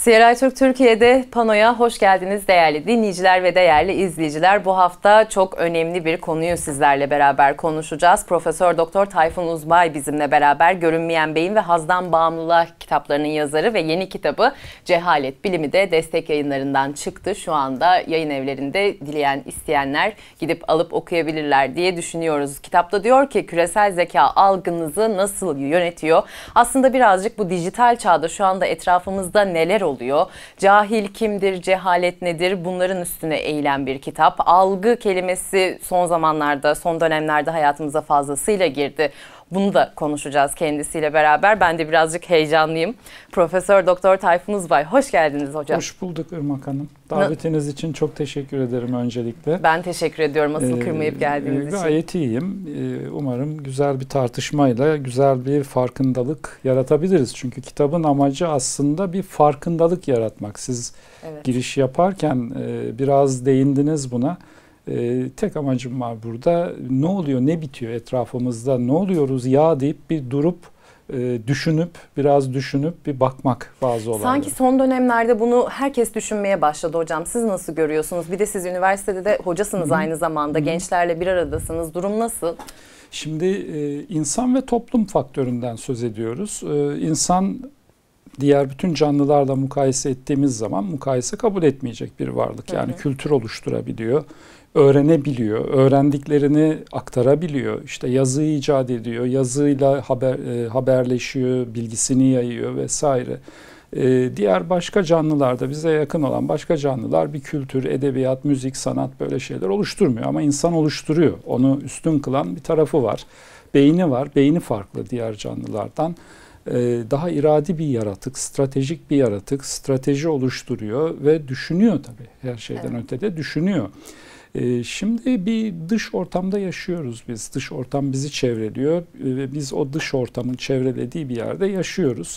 CRI Türk Türkiye'de Pano'ya hoş geldiniz değerli dinleyiciler ve değerli izleyiciler. Bu hafta çok önemli bir konuyu sizlerle beraber konuşacağız. Profesör Doktor Tayfun Uzbay bizimle beraber. Görünmeyen Beyin ve Hazdan Bağımlılığa kitaplarının yazarı ve yeni kitabı Cehalet Bilimi de Destek Yayınları'ndan çıktı. Şu anda yayın evlerinde dileyen, isteyenler gidip alıp okuyabilirler diye düşünüyoruz. Kitapta diyor ki küresel zeka algınızı nasıl yönetiyor? Aslında birazcık bu dijital çağda şu anda etrafımızda neler oluyor? Cahil kimdir, cehalet nedir? Bunların üstüne eğilen bir kitap. Algı kelimesi son zamanlarda, son dönemlerde hayatımıza fazlasıyla girdi. Bunu da konuşacağız kendisiyle beraber. Ben de birazcık heyecanlıyım. Profesör Doktor Tayfun Uzbay, hoş geldiniz hocam. Hoş bulduk Irmak Hanım. Davetiniz için çok teşekkür ederim öncelikle. Ben teşekkür ediyorum asıl kırmayıp geldiğiniz için. Gayet iyiyim. Umarım güzel bir tartışmayla güzel bir farkındalık yaratabiliriz. Çünkü kitabın amacı aslında bir farkındalık yaratmak. Siz giriş yaparken biraz değindiniz buna. Tek amacım var burada. Ne oluyor, ne bitiyor etrafımızda, ne oluyoruz ya deyip bir durup biraz düşünüp bir bakmak bazı olaylara. Sanki son dönemlerde bunu herkes düşünmeye başladı hocam. Siz nasıl görüyorsunuz? Bir de siz üniversitede de hocasınız aynı zamanda. Gençlerle bir aradasınız. Durum nasıl? Şimdi insan ve toplum faktöründen söz ediyoruz. İnsan diğer bütün canlılarla mukayese ettiğimiz zaman mukayese kabul etmeyecek bir varlık. Yani kültür oluşturabiliyor, öğrenebiliyor, öğrendiklerini aktarabiliyor. İşte yazı icat ediyor, yazıyla haberleşiyor, bilgisini yayıyor vesaire. Diğer başka canlılarda bize yakın olan başka canlılar bir kültür, edebiyat, müzik, sanat böyle şeyler oluşturmuyor. Ama insan oluşturuyor. Onu üstün kılan bir tarafı var. Beyni var. Beyni farklı diğer canlılardan. Daha iradi bir yaratık, stratejik bir yaratık. Strateji oluşturuyor ve düşünüyor tabii. Her şeyden ötede düşünüyor. Şimdi bir dış ortamda yaşıyoruz biz. Dış ortam bizi çevreliyor ve biz o dış ortamın çevrelediği bir yerde yaşıyoruz.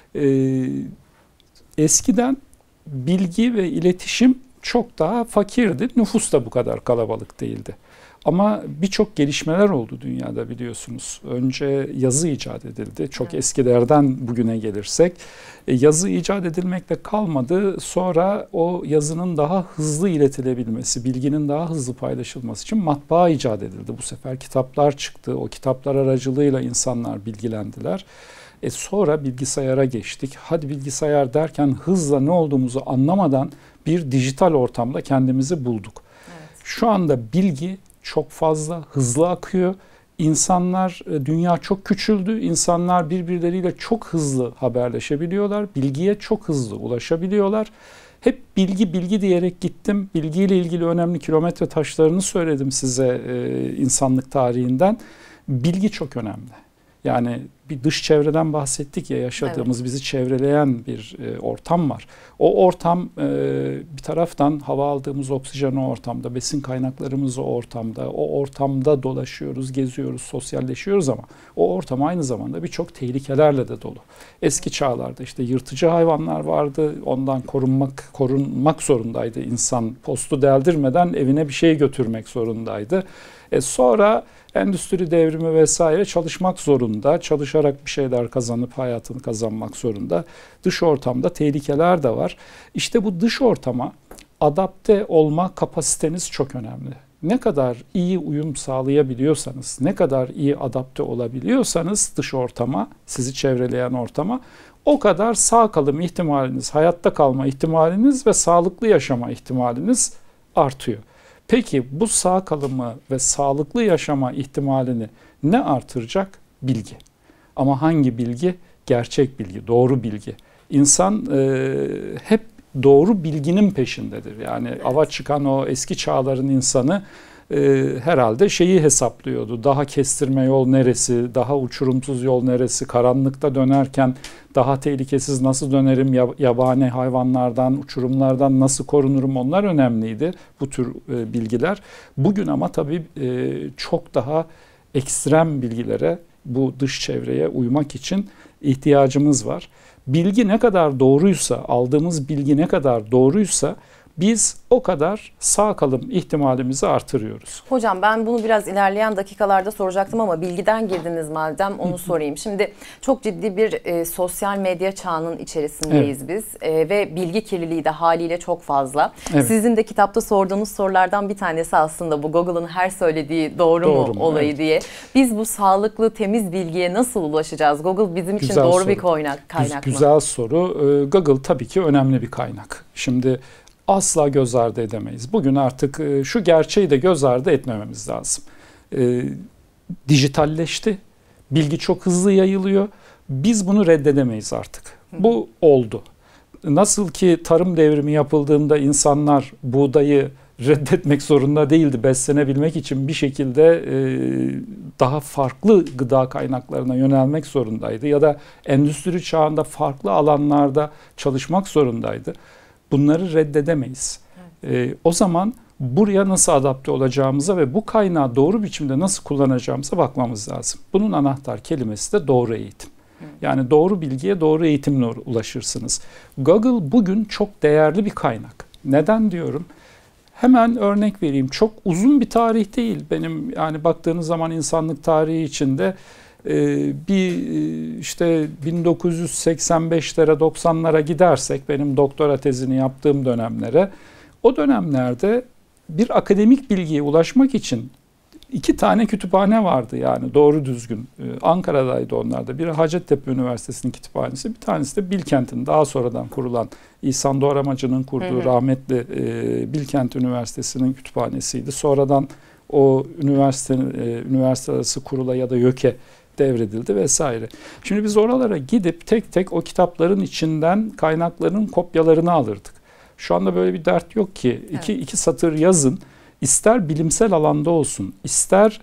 Eskiden bilgi ve iletişim çok daha fakirdi. Nüfus da bu kadar kalabalık değildi. Ama birçok gelişmeler oldu dünyada biliyorsunuz. Önce yazı icat edildi. Çok eskilerden bugüne gelirsek. Yazı icat edilmekle kalmadı. Sonra o yazının daha hızlı iletilebilmesi, bilginin daha hızlı paylaşılması için matbaa icat edildi. Bu sefer kitaplar çıktı. O kitaplar aracılığıyla insanlar bilgilendiler. Sonra bilgisayara geçtik. Hadi bilgisayar derken hızla ne olduğumuzu anlamadan bir dijital ortamda kendimizi bulduk. Evet. Şu anda bilgi çok fazla, hızlı akıyor. İnsanlar, dünya çok küçüldü. İnsanlar birbirleriyle çok hızlı haberleşebiliyorlar. Bilgiye çok hızlı ulaşabiliyorlar. Hep bilgi diyerek gittim. Bilgiyle ilgili önemli kilometre taşlarını söyledim size insanlık tarihinden. Bilgi çok önemli. Yani bir dış çevreden bahsettik ya, yaşadığımız, bizi çevreleyen bir ortam var. O ortam bir taraftan hava aldığımız oksijen o ortamda, besin kaynaklarımız o ortamda, o ortamda dolaşıyoruz, geziyoruz, sosyalleşiyoruz ama o ortam aynı zamanda birçok tehlikelerle de dolu. Eski çağlarda işte yırtıcı hayvanlar vardı, ondan korunmak zorundaydı insan. Postu deldirmeden evine bir şey götürmek zorundaydı. Sonra endüstri devrimi vesaire çalışmak zorunda, çalışarak bir şeyler kazanıp hayatını kazanmak zorunda. Dış ortamda tehlikeler de var. İşte bu dış ortama adapte olma kapasiteniz çok önemli. Ne kadar iyi uyum sağlayabiliyorsanız, ne kadar iyi adapte olabiliyorsanız dış ortama, sizi çevreleyen ortama, o kadar sağ kalım ihtimaliniz, hayatta kalma ihtimaliniz ve sağlıklı yaşama ihtimaliniz artıyor. Peki bu sağ kalımı ve sağlıklı yaşama ihtimalini ne artıracak? Bilgi. Ama hangi bilgi? Gerçek bilgi, doğru bilgi. İnsan hep doğru bilginin peşindedir. Yani ava çıkan o eski çağların insanı herhalde şeyi hesaplıyordu. Daha kestirme yol neresi, daha uçurumsuz yol neresi, karanlıkta dönerken daha tehlikesiz nasıl dönerim, yabani hayvanlardan, uçurumlardan nasıl korunurum, onlar önemliydi bu tür bilgiler. Bugün ama tabii çok daha ekstrem bilgilere, bu dış çevreye uymak için ihtiyacımız var. Bilgi ne kadar doğruysa, aldığımız bilgi ne kadar doğruysa biz o kadar sağ kalım ihtimalimizi artırıyoruz. Hocam ben bunu biraz ilerleyen dakikalarda soracaktım ama bilgiden girdiniz madem onu sorayım. Şimdi çok ciddi bir sosyal medya çağının içerisindeyiz biz ve bilgi kirliliği de haliyle çok fazla. Evet. Sizin de kitapta sorduğunuz sorulardan bir tanesi aslında bu Google'ın her söylediği doğru mu olayı diye. Biz bu sağlıklı temiz bilgiye nasıl ulaşacağız? Google bizim için doğru bir kaynak mı? Güzel soru. Google tabii ki önemli bir kaynak. Şimdi asla göz ardı edemeyiz. Bugün artık şu gerçeği de göz ardı etmememiz lazım. Dijitalleşti. Bilgi çok hızlı yayılıyor. Biz bunu reddedemeyiz artık. Bu oldu. Nasıl ki tarım devrimi yapıldığında insanlar buğdayı reddetmek zorunda değildi. Beslenebilmek için bir şekilde daha farklı gıda kaynaklarına yönelmek zorundaydı. Ya da endüstri çağında farklı alanlarda çalışmak zorundaydı. Bunları reddedemeyiz. Evet. O zaman buraya nasıl adapte olacağımıza ve bu kaynağı doğru biçimde nasıl kullanacağımıza bakmamız lazım. Bunun anahtar kelimesi de doğru eğitim. Yani doğru bilgiye doğru eğitimle ulaşırsınız. Google bugün çok değerli bir kaynak. Neden diyorum? Hemen örnek vereyim. Çok uzun bir tarih değil. Benim yani baktığınız zaman insanlık tarihi içinde bir işte 1985'lere 90'lara gidersek benim doktora tezini yaptığım dönemlere, o dönemlerde bir akademik bilgiye ulaşmak için 2 tane kütüphane vardı yani doğru düzgün. Ankara'daydı onlar da. Biri Hacettepe Üniversitesi'nin kütüphanesi, bir tanesi de Bilkent'in daha sonradan kurulan İhsan Doğramacı'nın kurduğu rahmetli Bilkent Üniversitesi'nin kütüphanesiydi. Sonradan o üniversite arası kurula ya da YÖK'e devredildi vesaire. Şimdi biz oralara gidip tek tek o kitapların içinden kaynakların kopyalarını alırdık. Şu anda böyle bir dert yok ki. İki satır yazın. İster bilimsel alanda olsun, ister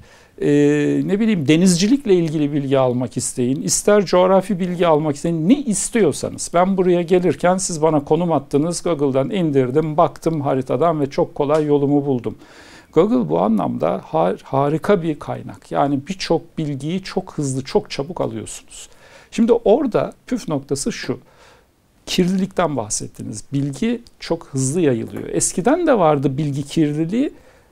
ne bileyim denizcilikle ilgili bilgi almak isteyin, ister coğrafi bilgi almak isteyin, ne istiyorsanız. Ben buraya gelirken siz bana konum attınız, Google'dan indirdim, baktım haritadan ve çok kolay yolumu buldum. Google bu anlamda harika bir kaynak. Yani birçok bilgiyi çok hızlı, çok çabuk alıyorsunuz. Şimdi orada püf noktası şu. Kirlilikten bahsettiniz. Bilgi çok hızlı yayılıyor. Eskiden de vardı bilgi kirliliği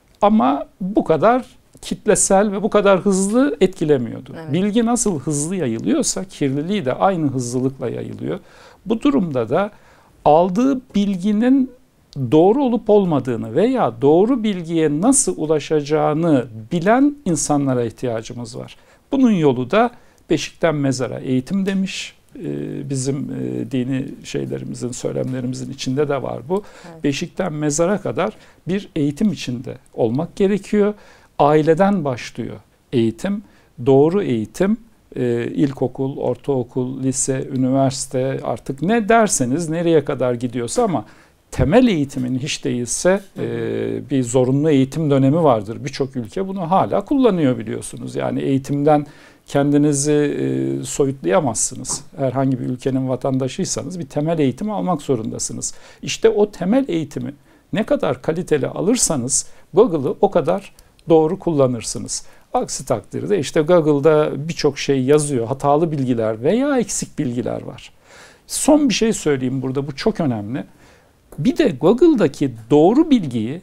ama bu kadar kitlesel ve bu kadar hızlı etkilemiyordu. Evet. Bilgi nasıl hızlı yayılıyorsa kirliliği de aynı hızlılıkla yayılıyor. Bu durumda da aldığı bilginin doğru olup olmadığını veya doğru bilgiye nasıl ulaşacağını bilen insanlara ihtiyacımız var. Bunun yolu da beşikten mezara eğitim demiş. Bizim dini şeylerimizin, söylemlerimizin içinde de var bu. Evet. Beşikten mezara kadar bir eğitim içinde olmak gerekiyor. Aileden başlıyor eğitim. Doğru eğitim, ilkokul, ortaokul, lise, üniversite artık ne derseniz nereye kadar gidiyorsa ama temel eğitimin hiç değilse bir zorunlu eğitim dönemi vardır. Birçok ülke bunu hala kullanıyor biliyorsunuz. Yani eğitimden kendinizi soyutlayamazsınız. Herhangi bir ülkenin vatandaşıysanız bir temel eğitim almak zorundasınız. İşte o temel eğitimi ne kadar kaliteli alırsanız Google'ı o kadar doğru kullanırsınız. Aksi takdirde işte Google'da birçok şey yazıyor. Hatalı bilgiler veya eksik bilgiler var. Son bir şey söyleyeyim burada, bu çok önemli. Bir de Google'daki doğru bilgiyi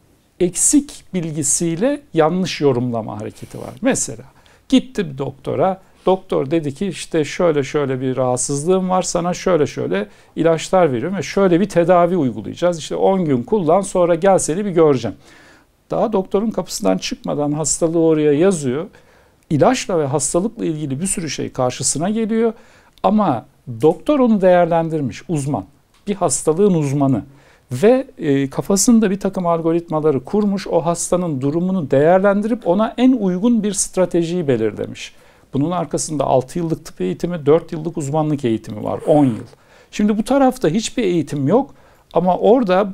eksik bilgisiyle yanlış yorumlama hareketi var. Mesela gittim doktora, doktor dedi ki işte şöyle bir rahatsızlığım var, sana şöyle ilaçlar veriyorum ve şöyle bir tedavi uygulayacağız. İşte 10 gün kullan, sonra gel seni bir göreceğim. Daha doktorun kapısından çıkmadan hastalığı oraya yazıyor. İlaçla ve hastalıkla ilgili bir sürü şey karşısına geliyor ama doktor onu değerlendirmiş, uzman. Bir hastalığın uzmanı ve kafasında bir takım algoritmaları kurmuş, o hastanın durumunu değerlendirip ona en uygun bir stratejiyi belirlemiş. Bunun arkasında 6 yıllık tıp eğitimi, 4 yıllık uzmanlık eğitimi var, 10 yıl. Şimdi bu tarafta hiçbir eğitim yok ama orada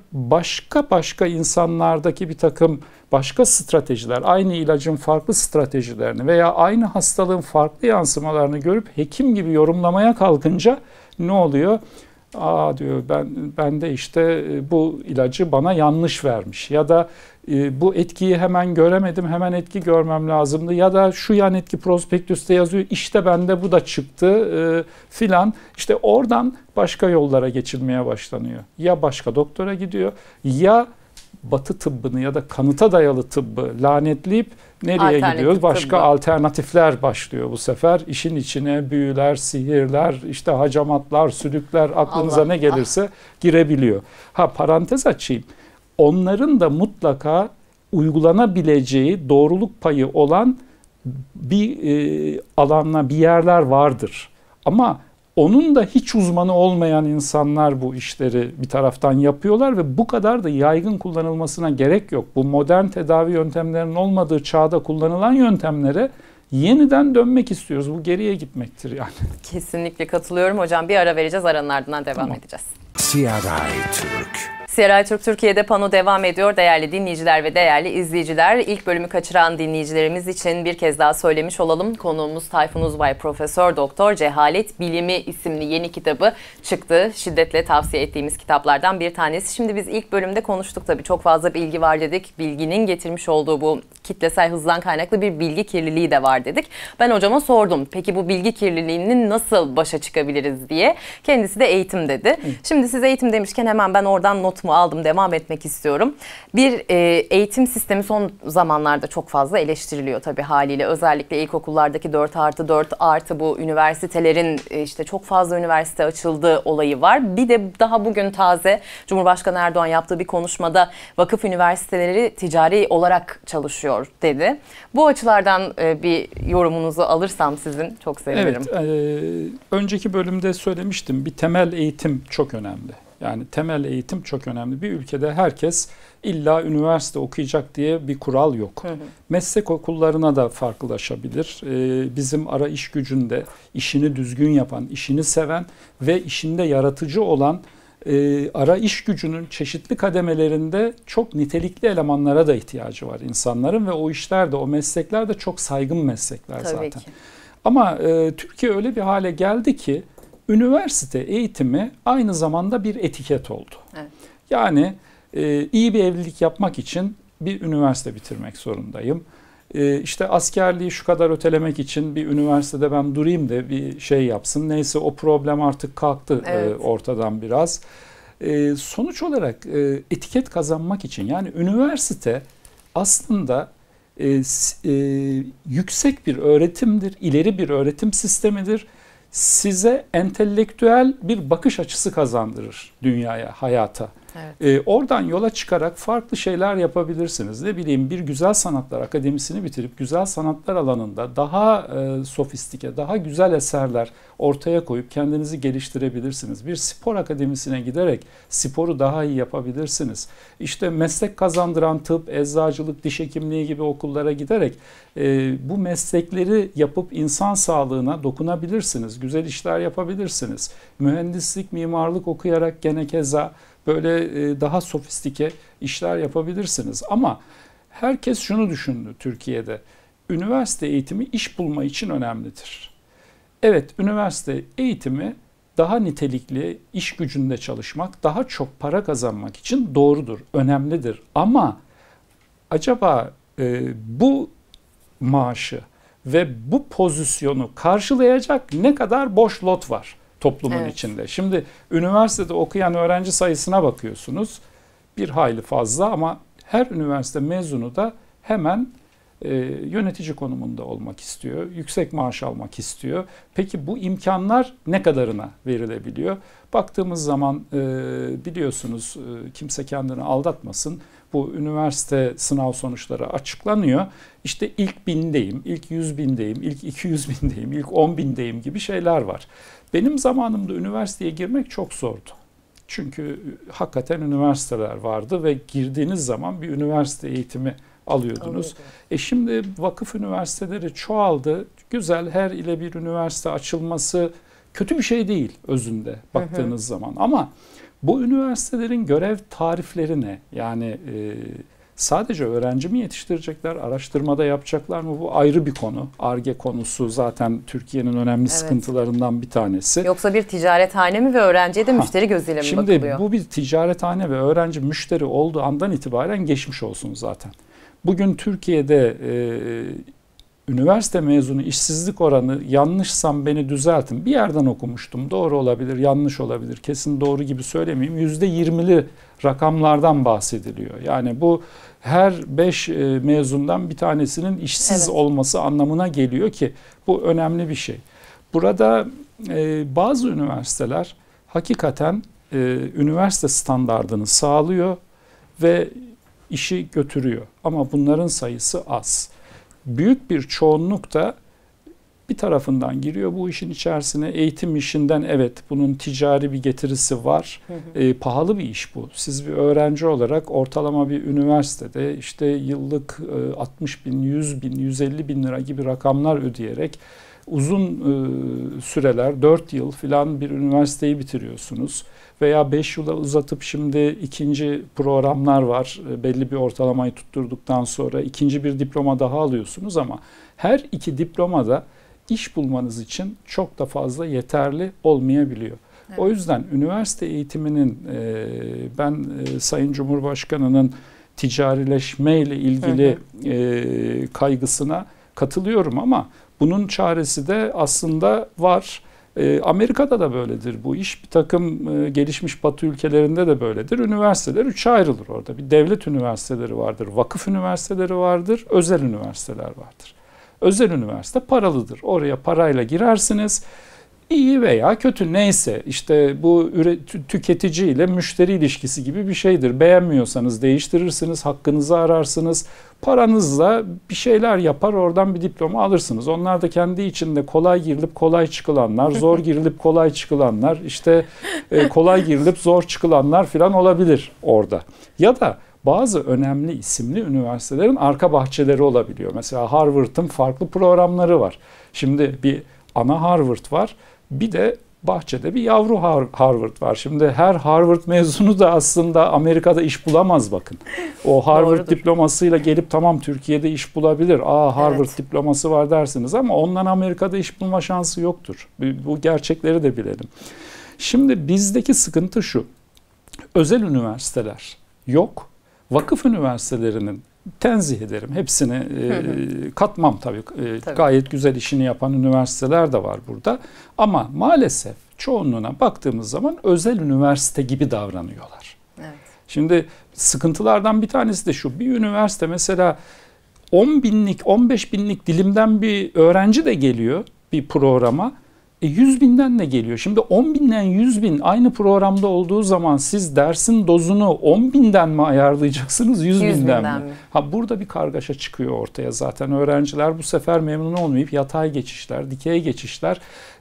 başka insanlardaki bir takım başka stratejiler, aynı ilacın farklı stratejilerini veya aynı hastalığın farklı yansımalarını görüp hekim gibi yorumlamaya kalkınca ne oluyor? Diyor ben de işte bu ilacı bana yanlış vermiş ya da Bu etkiyi hemen göremedim, hemen etki görmem lazımdı. Ya da şu yan etki prospektüste yazıyor, işte bende bu da çıktı filan. İşte oradan başka yollara geçilmeye başlanıyor. Ya başka doktora gidiyor ya Batı tıbbını ya da kanıta dayalı tıbbı lanetleyip nereye gidiyoruz? Başka alternatifler başlıyor bu sefer. İşin içine büyüler, sihirler, işte hacamatlar, sülükler, aklınıza ne gelirse girebiliyor. Parantez açayım. Onların da mutlaka uygulanabileceği doğruluk payı olan bir alanla bir yerler vardır. Ama onun da hiç uzmanı olmayan insanlar bu işleri bir taraftan yapıyorlar ve bu kadar da yaygın kullanılmasına gerek yok. Bu modern tedavi yöntemlerinin olmadığı çağda kullanılan yöntemlere yeniden dönmek istiyoruz. Bu geriye gitmektir yani. Kesinlikle katılıyorum hocam. Bir ara vereceğiz, aranın ardından devam edeceğiz. CRI Türk. CRI Türk Türkiye'de pano devam ediyor değerli dinleyiciler ve değerli izleyiciler. İlk bölümü kaçıran dinleyicilerimiz için bir kez daha söylemiş olalım. Konuğumuz Tayfun Uzbay, Profesör Doktor. Cehalet Bilimi isimli yeni kitabı çıktı. Şiddetle tavsiye ettiğimiz kitaplardan bir tanesi. Şimdi biz ilk bölümde konuştuk tabii. Çok fazla bilgi var dedik. Bilginin getirmiş olduğu bu kitlesel hızdan kaynaklı bir bilgi kirliliği de var dedik. Ben hocama sordum. Peki bu bilgi kirliliğinin nasıl başa çıkabiliriz diye. Kendisi de eğitim dedi. Şimdi siz eğitim demişken hemen ben oradan notumu aldım. Devam etmek istiyorum. Bir eğitim sistemi son zamanlarda çok fazla eleştiriliyor tabii haliyle. Özellikle ilkokullardaki 4+4 bu üniversitelerin işte çok fazla üniversite açıldığı olayı var. Bir de daha bugün taze Cumhurbaşkanı Erdoğan yaptığı bir konuşmada vakıf üniversiteleri ticari olarak çalışıyor dedi. Bu açılardan bir yorumunuzu alırsam sizin çok sevinirim. Evet, önceki bölümde söylemiştim. Bir temel eğitim çok önemli. Yani temel eğitim çok önemli. Bir ülkede herkes illa üniversite okuyacak diye bir kural yok. Meslek okullarına da farklılaşabilir. Bizim ara iş gücünde işini düzgün yapan, işini seven ve işinde yaratıcı olan ara iş gücünün çeşitli kademelerinde çok nitelikli elemanlara da ihtiyacı var insanların ve o işler de, o meslekler de çok saygın meslekler Tabii zaten. ki. Ama Türkiye öyle bir hale geldi ki üniversite eğitimi aynı zamanda bir etiket oldu. Evet. Yani iyi bir evlilik yapmak için bir üniversite bitirmek zorundayım. İşte askerliği şu kadar ötelemek için bir üniversitede ben durayım da bir şey yapsın. Neyse o problem artık kalktı evet. Ortadan biraz. Sonuç olarak etiket kazanmak için yani üniversite aslında yüksek bir öğretimdir, ileri bir öğretim sistemidir. Size entelektüel bir bakış açısı kazandırır dünyaya, hayata. Evet. Oradan yola çıkarak farklı şeyler yapabilirsiniz. Ne bileyim bir güzel sanatlar akademisini bitirip güzel sanatlar alanında daha sofistike, daha güzel eserler ortaya koyup kendinizi geliştirebilirsiniz. Bir spor akademisine giderek sporu daha iyi yapabilirsiniz. İşte meslek kazandıran tıp, eczacılık, diş hekimliği gibi okullara giderek bu meslekleri yapıp insan sağlığına dokunabilirsiniz. Güzel işler yapabilirsiniz. Mühendislik, mimarlık okuyarak gene keza böyle daha sofistike işler yapabilirsiniz. Ama herkes şunu düşündü Türkiye'de. Üniversite eğitimi iş bulma için önemlidir. Evet, üniversite eğitimi daha nitelikli iş gücünde çalışmak, daha çok para kazanmak için doğrudur, önemlidir. Ama acaba bu maaşı ve bu pozisyonu karşılayacak ne kadar boş lot var toplumun içinde? Şimdi üniversitede okuyan öğrenci sayısına bakıyorsunuz. Bir hayli fazla ama her üniversite mezunu da hemen yönetici konumunda olmak istiyor. Yüksek maaş almak istiyor. Peki bu imkanlar ne kadarına verilebiliyor? Baktığımız zaman biliyorsunuz kimse kendini aldatmasın. Bu üniversite sınav sonuçları açıklanıyor. İşte ilk 1000'deyim, ilk 100.000'deyim, ilk 200.000'deyim, ilk 10.000'deyim gibi şeyler var. Benim zamanımda üniversiteye girmek çok zordu. Çünkü hakikaten üniversiteler vardı ve girdiğiniz zaman bir üniversite eğitimi alıyordunuz. Şimdi vakıf üniversiteleri çoğaldı. Güzel, her ile bir üniversite açılması kötü bir şey değil özünde baktığınız zaman. Ama bu üniversitelerin görev tarifleri ne? Yani Sadece öğrenci mi yetiştirecekler, araştırmada yapacaklar mı? Bu ayrı bir konu. Ar-Ge konusu zaten Türkiye'nin önemli sıkıntılarından bir tanesi. Yoksa bir ticarethane mi ve öğrenciye de müşteri gözüyle mi bakılıyor? Şimdi bu bir ticarethane ve öğrenci müşteri olduğu andan itibaren geçmiş olsun zaten. Bugün Türkiye'de üniversite mezunu işsizlik oranı, yanlışsam beni düzeltin, bir yerden okumuştum. Doğru olabilir, yanlış olabilir. Kesin doğru gibi söylemeyeyim. %20'li rakamlardan bahsediliyor. Yani bu her 5 mezundan bir tanesinin işsiz olması anlamına geliyor ki bu önemli bir şey. Burada bazı üniversiteler hakikaten üniversite standardını sağlıyor ve işi götürüyor. Ama bunların sayısı az. Büyük bir çoğunluk da bir tarafından giriyor bu işin içerisine. Eğitim işinden evet bunun ticari bir getirisi var. Pahalı bir iş bu. Siz bir öğrenci olarak ortalama bir üniversitede işte yıllık 60 bin, 100 bin, 150 bin lira gibi rakamlar ödeyerek uzun süreler 4 yıl falan bir üniversiteyi bitiriyorsunuz. Veya 5 yıla uzatıp şimdi ikinci programlar var. Belli bir ortalamayı tutturduktan sonra ikinci bir diploma daha alıyorsunuz ama her iki diplomada iş bulmanız için çok da fazla yeterli olmayabiliyor. Evet. O yüzden üniversite eğitiminin ben Sayın Cumhurbaşkanı'nın ticarileşmeyle ilgili kaygısına katılıyorum ama bunun çaresi de aslında var. Amerika'da da böyledir bu iş. Bir takım gelişmiş Batı ülkelerinde de böyledir. Üniversiteler üçe ayrılır orada. Bir devlet üniversiteleri vardır, vakıf üniversiteleri vardır, özel üniversiteler vardır. Özel üniversite paralıdır. Oraya parayla girersiniz. İyi veya kötü neyse işte bu tüketici ile müşteri ilişkisi gibi bir şeydir. Beğenmiyorsanız değiştirirsiniz, hakkınızı ararsınız. Paranızla bir şeyler yapar oradan bir diploma alırsınız. Onlar da kendi içinde kolay girilip kolay çıkılanlar, zor girilip kolay çıkılanlar, işte kolay girilip zor çıkılanlar falan olabilir orada. Ya da bazı önemli isimli üniversitelerin arka bahçeleri olabiliyor. Mesela Harvard'ın farklı programları var. Şimdi bir ana Harvard var. Bir de bahçede bir yavru Harvard var. Şimdi her Harvard mezunu da aslında Amerika'da iş bulamaz bakın. O Harvard diplomasıyla gelip tamam Türkiye'de iş bulabilir. Harvard diploması var dersiniz ama ondan Amerika'da iş bulma şansı yoktur. Bu gerçekleri de bilelim. Şimdi bizdeki sıkıntı şu. Özel üniversiteler yok. Vakıf üniversitelerinin tenzih ederim. Hepsini katmam tabii. Gayet güzel işini yapan üniversiteler de var burada. Ama maalesef çoğunluğuna baktığımız zaman özel üniversite gibi davranıyorlar. Evet. Şimdi sıkıntılardan bir tanesi de şu. Bir üniversite mesela 10 binlik, 15 binlik dilimden bir öğrenci de geliyor bir programa. 100 binden de geliyor. Şimdi 10 binden 100 bin aynı programda olduğu zaman siz dersin dozunu 10 binden mi ayarlayacaksınız 100 binden mi? Burada bir kargaşa çıkıyor ortaya zaten. Öğrenciler bu sefer memnun olmayıp yatay geçişler, dikey geçişler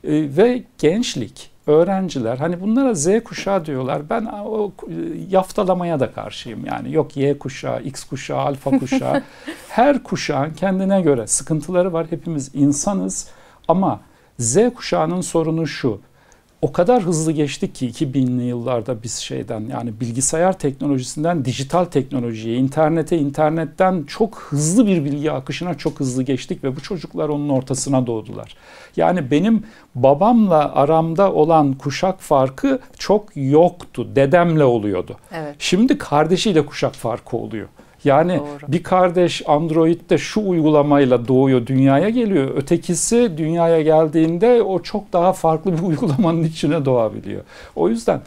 ve gençlik, öğrenciler hani bunlara Z kuşağı diyorlar. Ben o yaftalamaya da karşıyım yani. Yok Y kuşağı, X kuşağı, alfa kuşağı. Her kuşağın kendine göre sıkıntıları var. Hepimiz insanız ama Z kuşağının sorunu şu, o kadar hızlı geçtik ki 2000'li yıllarda biz yani bilgisayar teknolojisinden dijital teknolojiye, internetten çok hızlı bir bilgi akışına çok hızlı geçtik ve bu çocuklar onun ortasına doğdular. Yani benim babamla aramda olan kuşak farkı çok yoktu, dedemle oluyordu. Evet. Şimdi kardeşiyle kuşak farkı oluyor. Yani doğru. Bir kardeş Android'de şu uygulamayla doğuyor, dünyaya geliyor. Ötekisi dünyaya geldiğinde o çok daha farklı bir uygulamanın içine doğabiliyor. O yüzden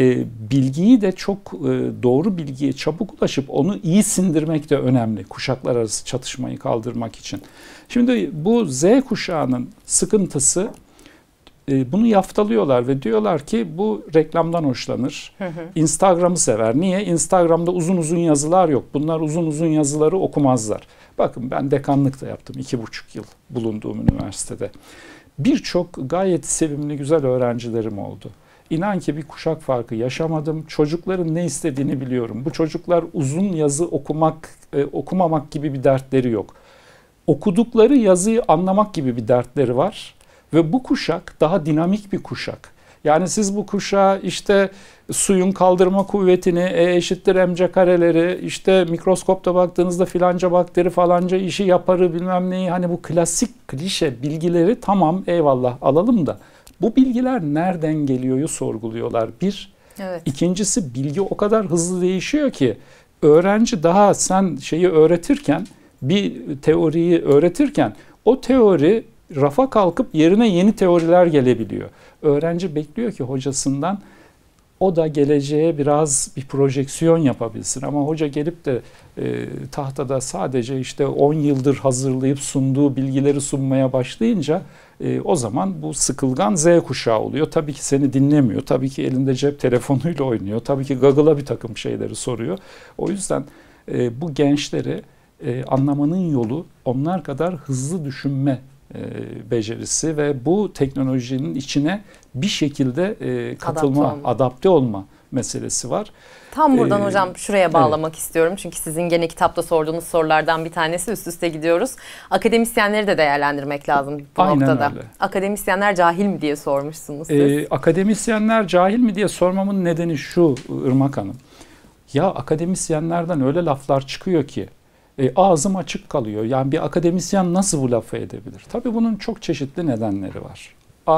bilgiyi de çok doğru bilgiye çabuk ulaşıp onu iyi sindirmek de önemli. Kuşaklar arası çatışmayı kaldırmak için. Şimdi bu Z kuşağının sıkıntısı bunu yaftalıyorlar ve diyorlar ki bu reklamdan hoşlanır. Instagram'ı sever. Niye? Instagram'da uzun uzun yazılar yok. Bunlar uzun uzun yazıları okumazlar. Bakın ben dekanlık da yaptım 2,5 yıl bulunduğum üniversitede. Birçok gayet sevimli güzel öğrencilerim oldu. İnan ki bir kuşak farkı yaşamadım. Çocukların ne istediğini biliyorum. Bu çocuklar uzun yazı okumamak gibi bir dertleri yok. Okudukları yazıyı anlamak gibi bir dertleri var. Ve bu kuşak daha dinamik bir kuşak. Yani siz bu kuşağa işte suyun kaldırma kuvvetini, E eşittir mc kareleri, işte mikroskopta baktığınızda filanca bakteri falanca işi yaparı bilmem neyi, hani bu klasik klişe bilgileri tamam eyvallah alalım da bu bilgiler nereden geliyor'yu sorguluyorlar. Bir. Evet. İkincisi, bilgi o kadar hızlı değişiyor ki öğrenci daha sen şeyi öğretirken, bir teoriyi öğretirken o teori rafa kalkıp yerine yeni teoriler gelebiliyor. Öğrenci bekliyor ki hocasından o da geleceğe biraz bir projeksiyon yapabilsin. Ama hoca gelip de tahtada sadece işte 10 yıldır hazırlayıp sunduğu bilgileri sunmaya başlayınca o zaman bu sıkılgan Z kuşağı oluyor. Tabii ki seni dinlemiyor. Tabii ki elinde cep telefonuyla oynuyor. Tabii ki Google'a bir takım şeyleri soruyor. O yüzden bu gençleri anlamanın yolu onlar kadar hızlı düşünme becerisi ve bu teknolojinin içine bir şekilde katılma, adapte olma meselesi var. Tam buradan hocam şuraya bağlamak istiyorum. Çünkü sizin gene kitapta sorduğunuz sorulardan bir tanesi, üst üste gidiyoruz. Akademisyenleri de değerlendirmek lazım bu noktada. Öyle. Akademisyenler cahil mi diye sormuşsunuz siz. Akademisyenler cahil mi diye sormamın nedeni şu Irmak Hanım. Ya akademisyenlerden öyle laflar çıkıyor ki ağzım açık kalıyor. Yani bir akademisyen nasıl bu lafı edebilir? Tabii bunun çok çeşitli nedenleri var.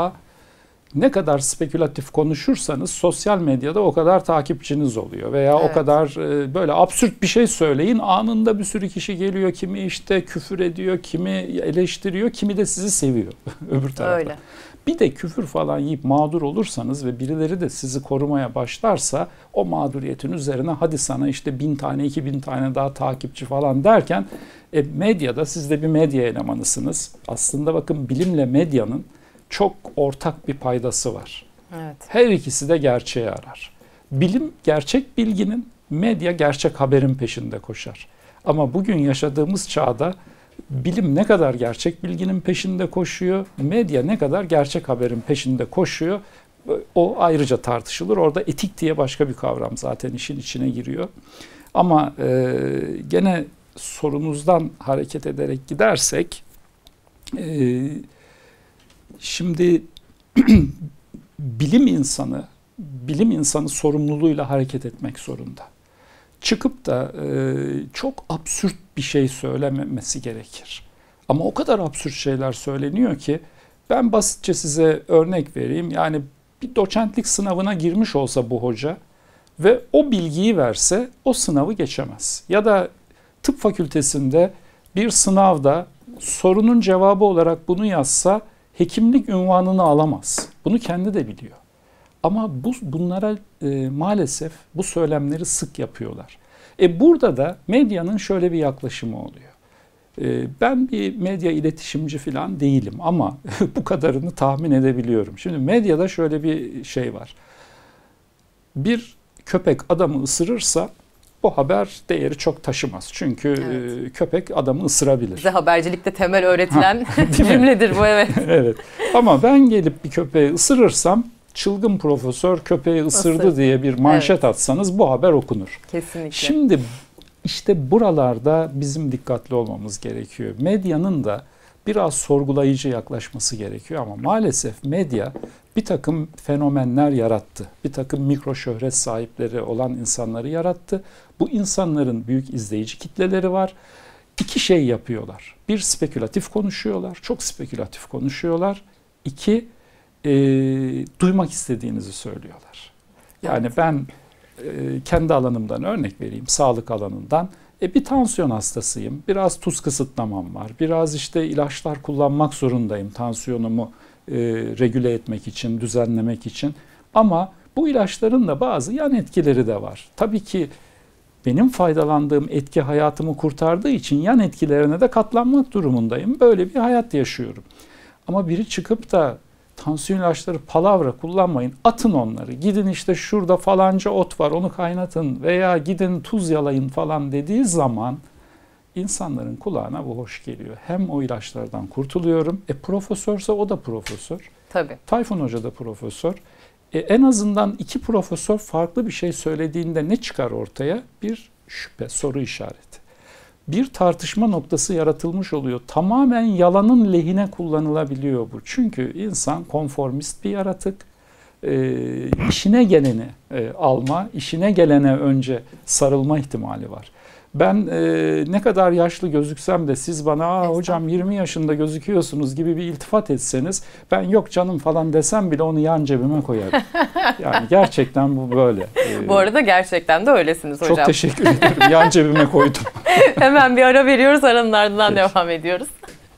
Ne kadar spekülatif konuşursanız sosyal medyada o kadar takipçiniz oluyor. Veya o kadar böyle absürt bir şey söyleyin, anında bir sürü kişi geliyor. Kimi işte küfür ediyor, kimi eleştiriyor, kimi de sizi seviyor öbür tarafta. Öyle. Bir de küfür falan yiyip mağdur olursanız ve birileri de sizi korumaya başlarsa o mağduriyetin üzerine hadi sana işte 1000 tane 2000 tane daha takipçi falan derken medyada siz de bir medya elemanısınız. Aslında bakın bilimle medyanın çok ortak bir paydası var. Evet. Her ikisi de gerçeği arar. Bilim gerçek bilginin, medya gerçek haberin peşinde koşar. Ama bugün yaşadığımız çağda bilim ne kadar gerçek bilginin peşinde koşuyor, medya ne kadar gerçek haberin peşinde koşuyor, o ayrıca tartışılır. Orada etik diye başka bir kavram zaten işin içine giriyor. Ama gene sorunuzdan hareket ederek gidersek, şimdi bilim insanı sorumluluğuyla hareket etmek zorunda. Çıkıp da çok absürt bir şey söylememesi gerekir. Ama o kadar absürt şeyler söyleniyor ki ben basitçe size örnek vereyim. Yani bir doçentlik sınavına girmiş olsa bu hoca ve o bilgiyi verse o sınavı geçemez. Ya da tıp fakültesinde bir sınavda sorunun cevabı olarak bunu yazsa hekimlik unvanını alamaz. Bunu kendi de biliyor. Ama bunlara maalesef bu söylemleri sık yapıyorlar. Burada da medyanın şöyle bir yaklaşımı oluyor. Ben bir medya iletişimci falan değilim ama bu kadarını tahmin edebiliyorum. Şimdi medyada şöyle bir şey var. Bir köpek adamı ısırırsa bu haber değeri çok taşımaz. Çünkü köpek adamı ısırabilir. Bize habercilikte temel öğretilen cümledir bu, evet. Evet. Ama ben gelip bir köpeği ısırırsam çılgın profesör köpeği ısırdı diye bir manşet atsanız bu haber okunur. Kesinlikle. Şimdi işte buralarda bizim dikkatli olmamız gerekiyor. Medyanın da biraz sorgulayıcı yaklaşması gerekiyor ama maalesef medya bir takım fenomenler yarattı. Bir takım mikro şöhret sahipleri olan insanları yarattı. Bu insanların büyük izleyici kitleleri var. İki şey yapıyorlar. Bir, spekülatif konuşuyorlar. Çok spekülatif konuşuyorlar. İki, duymak istediğinizi söylüyorlar. Yani ben kendi alanımdan örnek vereyim, sağlık alanından. Bir tansiyon hastasıyım, biraz tuz kısıtlamam var, biraz işte ilaçlar kullanmak zorundayım tansiyonumu regüle etmek için, düzenlemek için. Ama bu ilaçların da bazı yan etkileri de var. Tabii ki benim faydalandığım etki hayatımı kurtardığı için yan etkilerine de katlanmak durumundayım. Böyle bir hayat yaşıyorum. Ama biri çıkıp da tansiyon ilaçları palavra kullanmayın, atın onları. Gidin işte şurada falanca ot var, onu kaynatın veya gidin tuz yalayın falan dediği zaman insanların kulağına bu hoş geliyor. Hem o ilaçlardan kurtuluyorum. Profesörse o da profesör. Tabii. Tayfun Hoca da profesör. En azından iki profesör farklı bir şey söylediğinde ne çıkar ortaya? Bir şüphe, soru işareti. Bir tartışma noktası yaratılmış oluyor. Tamamen yalanın lehine kullanılabiliyor bu. Çünkü insan konformist bir yaratık. işine geleni alma, işine gelene önce sarılma ihtimali var. Ben ne kadar yaşlı gözüksem de siz bana hocam 20 yaşında gözüküyorsunuz gibi bir iltifat etseniz, ben yok canım falan desem bile onu yan cebime koyarım. Yani gerçekten bu böyle. Bu arada gerçekten de öylesiniz hocam. Çok teşekkür ederim. Yan cebime koydum. Hemen bir ara veriyoruz. Aranın ardından devam ediyoruz.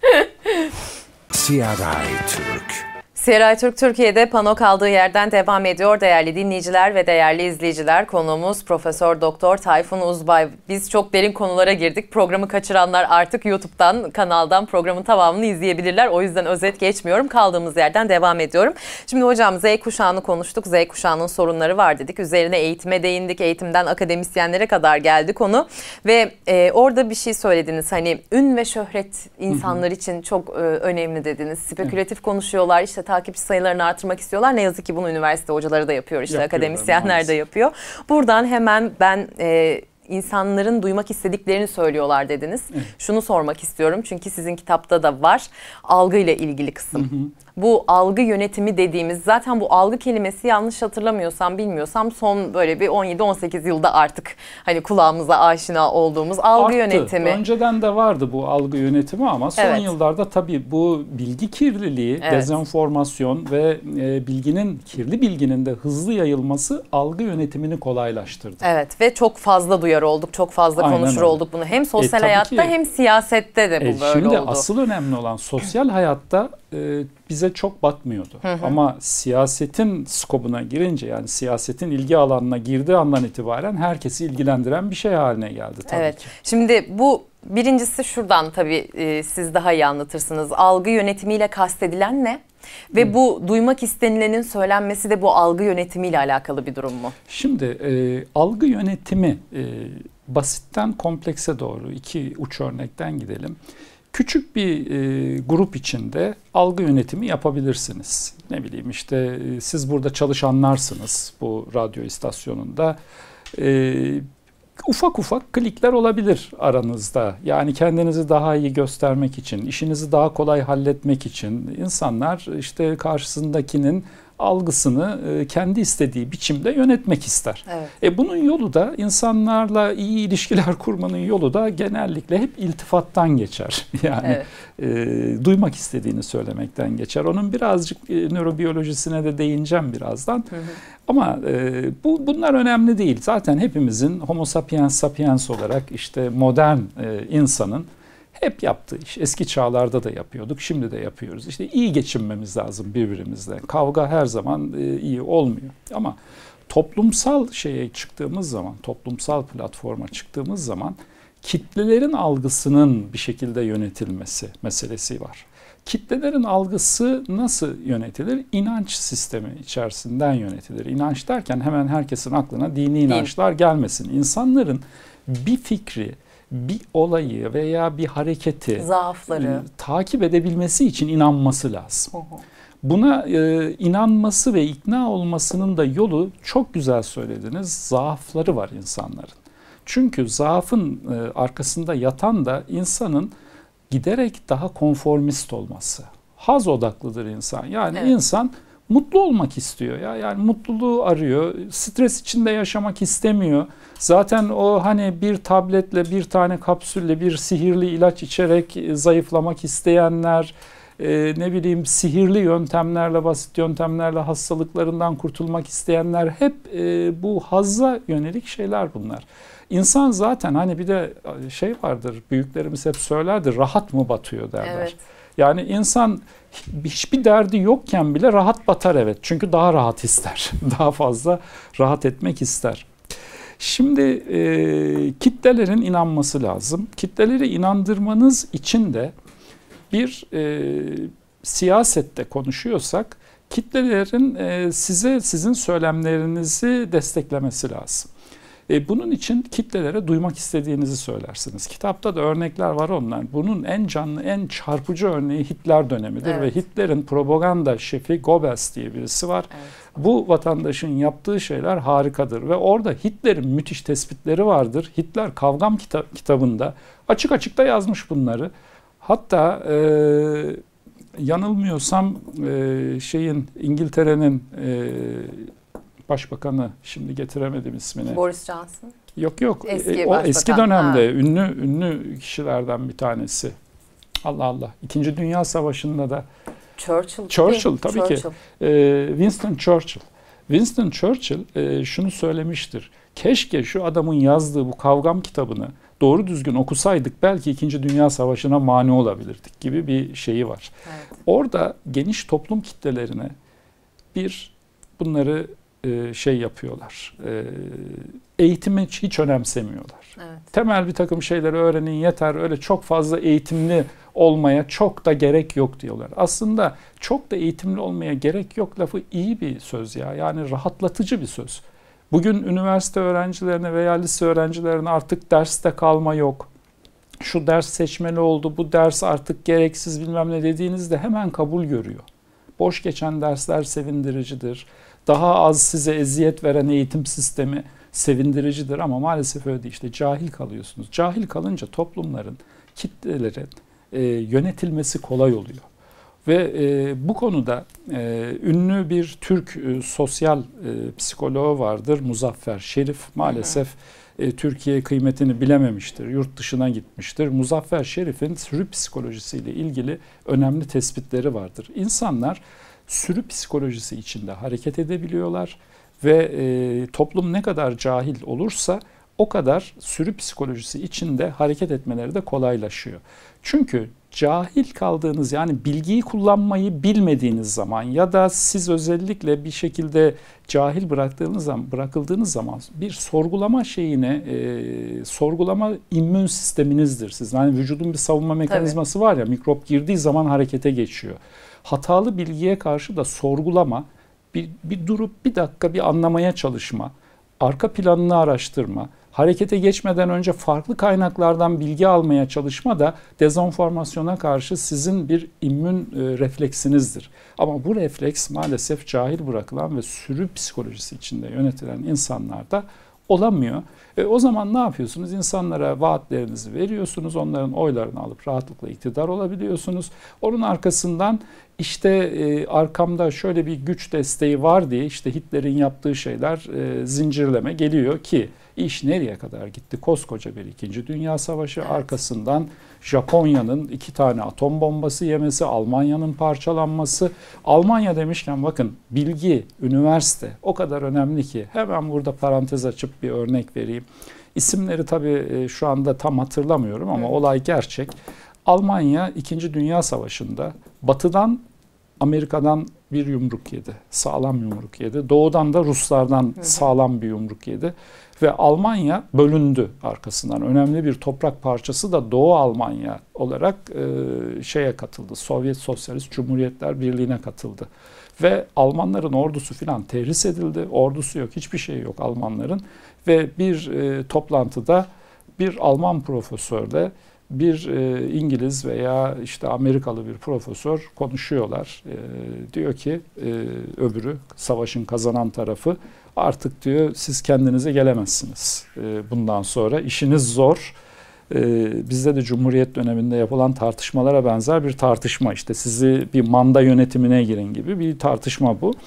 CRI Türk. CRI Türk Türkiye'de pano kaldığı yerden devam ediyor değerli dinleyiciler ve değerli izleyiciler. Konuğumuz Profesör Doktor Tayfun Uzbay. Biz çok derin konulara girdik. Programı kaçıranlar artık YouTube'dan, kanaldan programın tamamını izleyebilirler. O yüzden özet geçmiyorum. Kaldığımız yerden devam ediyorum. Şimdi hocam Z kuşağını konuştuk. Z kuşağının sorunları var dedik. Üzerine eğitime değindik. Eğitimden akademisyenlere kadar geldi konu. Ve orada bir şey söylediniz. Hani ün ve şöhret insanlar için çok önemli dediniz. Spekülatif konuşuyorlar. İşte takipçi sayılarını artırmak istiyorlar. Ne yazık ki bunu üniversite hocaları da yapıyor. İşte akademisyenler de yapıyor. Buradan hemen ben insanların duymak istediklerini söylüyorlar dediniz. Şunu sormak istiyorum. Çünkü sizin kitapta da var. Algıyla ilgili kısım. Bu algı yönetimi dediğimiz, zaten bu algı kelimesi yanlış hatırlamıyorsam, bilmiyorsam son böyle bir 17-18 yılda artık hani kulağımıza aşina olduğumuz algı yönetimi. Önceden de vardı bu algı yönetimi ama son yıllarda tabii bu bilgi kirliliği, dezenformasyon ve kirli bilginin de hızlı yayılması algı yönetimini kolaylaştırdı. Evet ve çok fazla duyar olduk, çok fazla konuşur olduk bunu. Hem sosyal hayatta hem siyasette de bu böyle şimdi oldu. Şimdi asıl önemli olan sosyal hayatta bize çok batmıyordu. Ama siyasetin skobuna girince, yani siyasetin ilgi alanına girdiği andan itibaren herkesi ilgilendiren bir şey haline geldi tabii ki. Şimdi bu birincisi şuradan tabii siz daha iyi anlatırsınız. Algı yönetimiyle kastedilen ne? Ve bu duymak istenilenin söylenmesi de bu algı yönetimiyle alakalı bir durum mu? Şimdi algı yönetimi basitten komplekse doğru iki uç örnekten gidelim. Küçük bir grup içinde algı yönetimi yapabilirsiniz. Ne bileyim işte siz burada çalışanlarsınız bu radyo istasyonunda. Ufak ufak klikler olabilir aranızda. Yani kendinizi daha iyi göstermek için, işinizi daha kolay halletmek için insanlar işte karşısındakinin algısını kendi istediği biçimde yönetmek ister. Bunun yolu da, insanlarla iyi ilişkiler kurmanın yolu da genellikle hep iltifattan geçer. Yani duymak istediğini söylemekten geçer. Onun birazcık nörobiyolojisine de değineceğim birazdan. Ama bunlar önemli değil. Zaten hepimizin Homo sapiens sapiens olarak işte modern insanın hep yaptığı iş. Eski çağlarda da yapıyorduk, şimdi de yapıyoruz. İşte iyi geçinmemiz lazım birbirimizle. Kavga her zaman iyi olmuyor. Ama toplumsal şeye çıktığımız zaman, toplumsal platforma çıktığımız zaman kitlelerin algısının bir şekilde yönetilmesi meselesi var. Kitlelerin algısı nasıl yönetilir? İnanç sistemi içerisinden yönetilir. İnanç derken hemen herkesin aklına dini inançlar gelmesin. İnsanların bir fikri, bir olayı veya bir hareketi zaafları takip edebilmesi için inanması lazım. Buna inanması ve ikna olmasının da yolu, çok güzel söylediniz, zaafları var insanların. Çünkü zaafın arkasında yatan da insanın giderek daha konformist olması. Haz odaklıdır insan. Yani insan mutlu olmak istiyor ya. Yani mutluluğu arıyor. Stres içinde yaşamak istemiyor. Zaten o hani bir tabletle, bir tane kapsülle, bir sihirli ilaç içerek zayıflamak isteyenler, ne bileyim sihirli yöntemlerle, basit yöntemlerle hastalıklarından kurtulmak isteyenler, hep bu hazza yönelik şeyler bunlar. İnsan zaten hani bir de şey vardır, büyüklerimiz hep söylerdi, rahat mı batıyor derler. Yani insan hiçbir derdi yokken bile rahat batar çünkü daha rahat ister. Daha fazla rahat etmek ister. Şimdi kitlelerin inanması lazım. Kitleleri inandırmanız için de bir siyasette konuşuyorsak kitlelerin sizin söylemlerinizi desteklemesi lazım. Bunun için kitlelere duymak istediğinizi söylersiniz. Kitapta da örnekler var onlar. Bunun en canlı, en çarpıcı örneği Hitler dönemidir ve Hitler'in propaganda şefi Goebbels diye birisi var. Bu vatandaşın yaptığı şeyler harikadır ve orada Hitler'in müthiş tespitleri vardır. Hitler Kavgam kitabında açık açık da yazmış bunları. Hatta yanılmıyorsam İngiltere'nin başbakanı, şimdi getiremedim ismini. Boris Johnson. Yok. O eski dönemde ünlü kişilerden bir tanesi. Allah Allah. İkinci Dünya Savaşı'nda da Churchill tabii ki. Winston Churchill. Winston Churchill şunu söylemiştir. Keşke şu adamın yazdığı bu Kavgam kitabını doğru düzgün okusaydık belki İkinci Dünya Savaşı'na mani olabilirdik gibi bir şeyi var. Evet. Orada geniş toplum kitlelerine bunları yapıyorlar. Eğitimi hiç önemsemiyorlar. Evet. Temel bir takım şeyleri öğrenin yeter. Öyle çok fazla eğitimli olmaya çok da gerek yok diyorlar. Aslında çok da eğitimli olmaya gerek yok lafı iyi bir söz ya. Yani rahatlatıcı bir söz. Bugün üniversite öğrencilerine veya lise öğrencilerine artık derste kalma yok. Şu ders seçmeli oldu, bu ders artık gereksiz bilmem ne dediğinizde hemen kabul görüyor. Boş geçen dersler sevindiricidir. Daha az size eziyet veren eğitim sistemi sevindiricidir ama maalesef öyle değil. İşte cahil kalıyorsunuz. Cahil kalınca toplumların, kitlelerin yönetilmesi kolay oluyor. Ve bu konuda ünlü bir Türk sosyal psikoloğu vardır, Muzaffer Şerif. Maalesef Türkiye kıymetini bilememiştir, yurt dışına gitmiştir. Muzaffer Şerif'in sürü psikolojisiyle ilgili önemli tespitleri vardır. İnsanlar sürü psikolojisi içinde hareket edebiliyorlar ve toplum ne kadar cahil olursa o kadar sürü psikolojisi içinde hareket etmeleri de kolaylaşıyor. Çünkü cahil kaldığınız, yani bilgiyi kullanmayı bilmediğiniz zaman ya da siz özellikle bir şekilde cahil bırakıldığınız zaman bir sorgulama sorgulama immün sisteminizdir siz. Yani vücudun bir savunma mekanizması var ya, mikrop girdiği zaman harekete geçiyor. Hatalı bilgiye karşı da sorgulama, bir durup bir dakika bir anlamaya çalışma, arka planını araştırma, harekete geçmeden önce farklı kaynaklardan bilgi almaya çalışma da dezenformasyona karşı sizin bir immün refleksinizdir. Ama bu refleks maalesef cahil bırakılan ve sürü psikolojisi içinde yönetilen insanlarda olamıyor. O zaman ne yapıyorsunuz? İnsanlara vaatlerinizi veriyorsunuz, onların oylarını alıp rahatlıkla iktidar olabiliyorsunuz. Onun arkasından arkamda şöyle bir güç desteği var diye Hitler'in yaptığı şeyler zincirleme geliyor ki iş nereye kadar gitti? Koskoca bir İkinci Dünya Savaşı, arkasından Japonya'nın 2 tane atom bombası yemesi, Almanya'nın parçalanması. Almanya demişken bakın, bilgi, üniversite o kadar önemli ki hemen burada parantez açıp bir örnek vereyim. İsimleri tabii şu anda tam hatırlamıyorum ama olay gerçek. Almanya 2. Dünya Savaşı'nda Batı'dan, Amerika'dan bir yumruk yedi. Sağlam yumruk yedi. Doğu'dan da Ruslardan sağlam bir yumruk yedi. Ve Almanya bölündü arkasından. Önemli bir toprak parçası da Doğu Almanya olarak katıldı. Sovyet Sosyalist Cumhuriyetler Birliği'ne katıldı. Ve Almanların ordusu filan terhis edildi. Ordusu yok, hiçbir şey yok Almanların. Ve bir toplantıda bir Alman profesörle bir İngiliz veya Amerikalı bir profesör konuşuyorlar. Diyor ki öbürü, savaşın kazanan tarafı, artık diyor siz kendinize gelemezsiniz. Bundan sonra işiniz zor. Bizde de Cumhuriyet döneminde yapılan tartışmalara benzer bir tartışma. Sizi bir manda yönetimine girin gibi bir tartışma bu.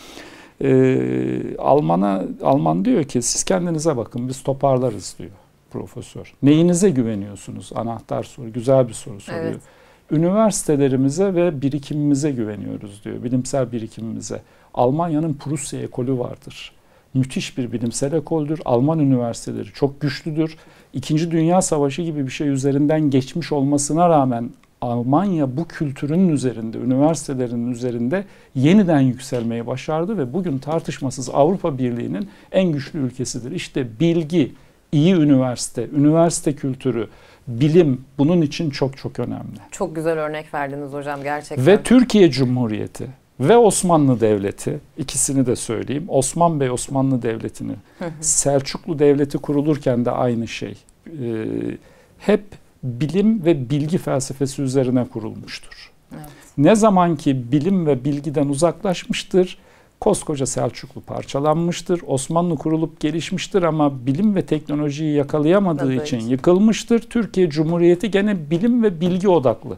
Alman diyor ki siz kendinize bakın, biz toparlarız diyor profesör. Neyinize güveniyorsunuz? Anahtar soru. Güzel bir soru soruyor. Evet. Üniversitelerimize ve birikimimize güveniyoruz diyor. Bilimsel birikimimize. Almanya'nın Prusya ekolü vardır. Müthiş bir bilimsel ekoldür. Alman üniversiteleri çok güçlüdür. İkinci Dünya Savaşı gibi bir şey üzerinden geçmiş olmasına rağmen Almanya bu kültürün üzerinde, üniversitelerinin üzerinde yeniden yükselmeyi başardı ve bugün tartışmasız Avrupa Birliği'nin en güçlü ülkesidir. Bilgi, iyi üniversite, üniversite kültürü, bilim bunun için çok çok önemli. Çok güzel örnek verdiniz hocam gerçekten. Ve Türkiye Cumhuriyeti ve Osmanlı Devleti, ikisini de söyleyeyim. Osman Bey Osmanlı Devleti'ni, Selçuklu Devleti kurulurken de aynı şey. Hep bilim ve bilgi felsefesi üzerine kurulmuştur. Evet. Ne zaman ki bilim ve bilgiden uzaklaşmıştır, koskoca Selçuklu parçalanmıştır. Osmanlı kurulup gelişmiştir ama bilim ve teknolojiyi yakalayamadığı için yıkılmıştır. Türkiye Cumhuriyeti gene bilim ve bilgi odaklı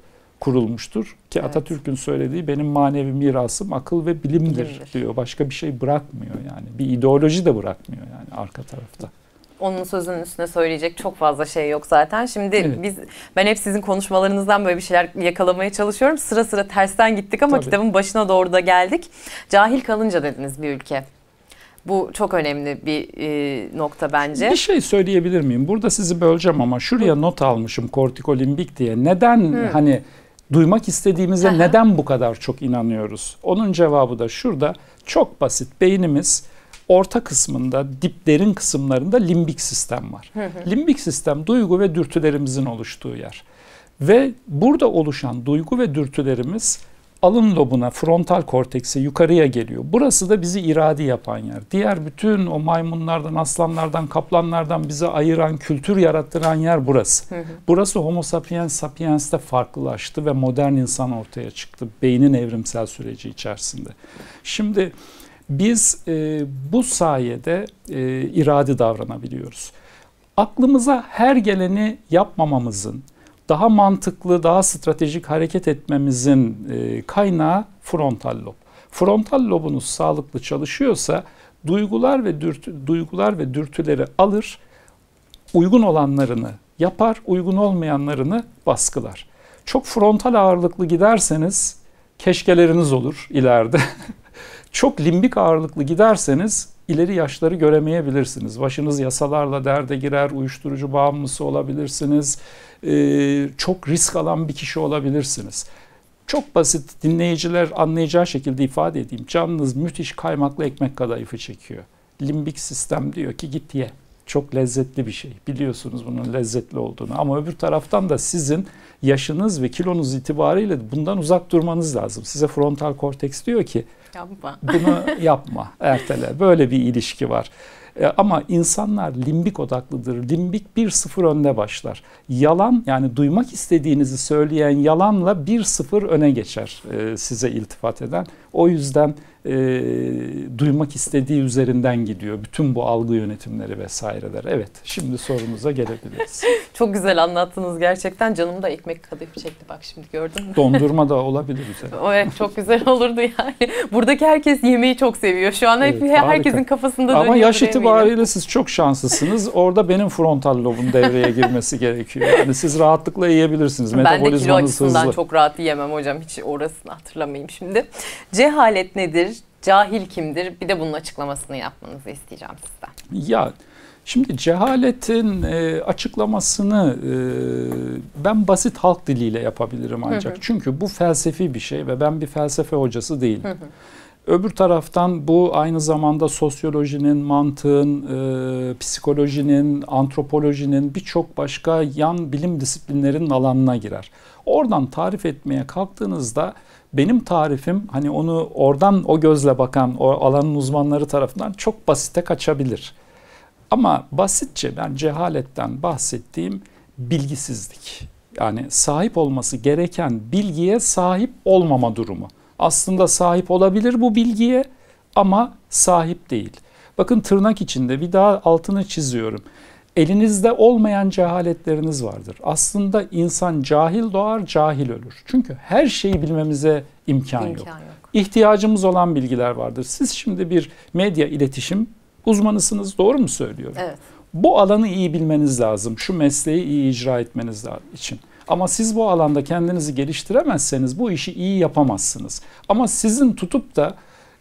kurulmuştur. Ki Evet. Atatürk'ün söylediği benim manevi mirasım akıl ve bilimdir diyor. Başka bir şey bırakmıyor yani. Bir ideoloji de bırakmıyor yani arka tarafta. Onun sözünün üstüne söyleyecek çok fazla şey yok zaten. Şimdi Evet. ben hep sizin konuşmalarınızdan böyle bir şeyler yakalamaya çalışıyorum. Sıra sıra tersten gittik ama Tabii. kitabın başına doğru da geldik. Cahil kalınca dediniz bir ülke. Bu çok önemli bir nokta bence. Bir şey söyleyebilir miyim? Burada sizi böleceğim ama şuraya not almışım kortikolimbik diye. Neden hani duymak istediğimize neden bu kadar çok inanıyoruz? Onun cevabı da şurada. Çok basit. Beynimiz orta kısmında, derin kısımlarında limbik sistem var. Limbik sistem duygu ve dürtülerimizin oluştuğu yer. Ve burada oluşan duygu ve dürtülerimiz alın lobuna, frontal kortekse yukarıya geliyor. Burası da bizi iradi yapan yer. Diğer bütün o maymunlardan, aslanlardan, kaplanlardan bizi ayıran, kültür yarattıran yer burası. Burası Homo sapiens sapiens'te farklılaştı ve modern insan ortaya çıktı. Beynin evrimsel süreci içerisinde. Şimdi biz bu sayede iradi davranabiliyoruz. Aklımıza her geleni yapmamamızın, daha mantıklı, daha stratejik hareket etmemizin kaynağı frontal lob. Frontal lobunuz sağlıklı çalışıyorsa duygular ve dürtüleri alır, uygun olanlarını yapar, uygun olmayanlarını baskılar. Çok frontal ağırlıklı giderseniz keşkeleriniz olur ileride. Çok limbik ağırlıklı giderseniz ileri yaşları göremeyebilirsiniz. Başınız yasalarla derde girer, uyuşturucu bağımlısı olabilirsiniz. Çok risk alan bir kişi olabilirsiniz. Çok basit, dinleyiciler anlayacağı şekilde ifade edeyim. Canınız müthiş kaymaklı ekmek kadayıfı çekiyor. Limbik sistem diyor ki git ye. Çok lezzetli bir şey. Biliyorsunuz bunun lezzetli olduğunu. Ama öbür taraftan da sizin yaşınız ve kilonuz itibariyle bundan uzak durmanız lazım. Size frontal korteks diyor ki Yapma. bunu yapma, ertele. Böyle bir ilişki var. Ama insanlar limbik odaklıdır. Limbik 1-0 önde başlar. Yalan, yani duymak istediğinizi söyleyen yalanla 1-0 öne geçer size iltifat eden. O yüzden duymak istediği üzerinden gidiyor. Bütün bu algı yönetimleri vesaireler. Evet, şimdi sorumuza gelebiliriz. Çok güzel anlattınız gerçekten. Canım da ekmek kadayıfı çekti bak şimdi, gördün mü? Dondurma da olabilir üzerine. Evet, çok güzel olurdu yani. Buradaki herkes yemeği çok seviyor. Şu an Evet, herkesin harika. kafasında dönüyor. Ama yaş eminim. itibariyle siz çok şanslısınız. Orada benim frontal lobun devreye girmesi gerekiyor. Yani siz rahatlıkla yiyebilirsiniz. Ben de kilo Metabolizmanız açısından hızlı. çok rahat yiyemem hocam. Hiç orasını hatırlamayayım şimdi. Cehalet nedir? Cahil kimdir? Bir de bunun açıklamasını yapmanızı isteyeceğim sizden. Ya şimdi cehaletin açıklamasını ben basit halk diliyle yapabilirim ancak. Çünkü bu felsefi bir şey ve ben bir felsefe hocası değilim. Öbür taraftan bu aynı zamanda sosyolojinin, mantığın, psikolojinin, antropolojinin birçok başka yan bilim disiplinlerinin alanına girer. Oradan tarif etmeye kalktığınızda benim tarifim hani onu oradan o gözle bakan o alanın uzmanları tarafından çok basite kaçabilir. Ama basitçe ben cehaletten bahsettiğim bilgisizlik. Yani sahip olması gereken bilgiye sahip olmama durumu. Aslında sahip olabilir bu bilgiye ama sahip değil. Bakın tırnak içinde bir daha altını çiziyorum. Elinizde olmayan cehaletleriniz vardır. Aslında insan cahil doğar, cahil ölür. Çünkü her şeyi bilmemize imkan yok. İhtiyacımız olan bilgiler vardır. Siz şimdi bir medya iletişim uzmanısınız, doğru mu söylüyorum? Evet. Bu alanı iyi bilmeniz lazım. Şu mesleği iyi icra etmeniz için. Ama siz bu alanda kendinizi geliştiremezseniz bu işi iyi yapamazsınız. Ama sizin tutup da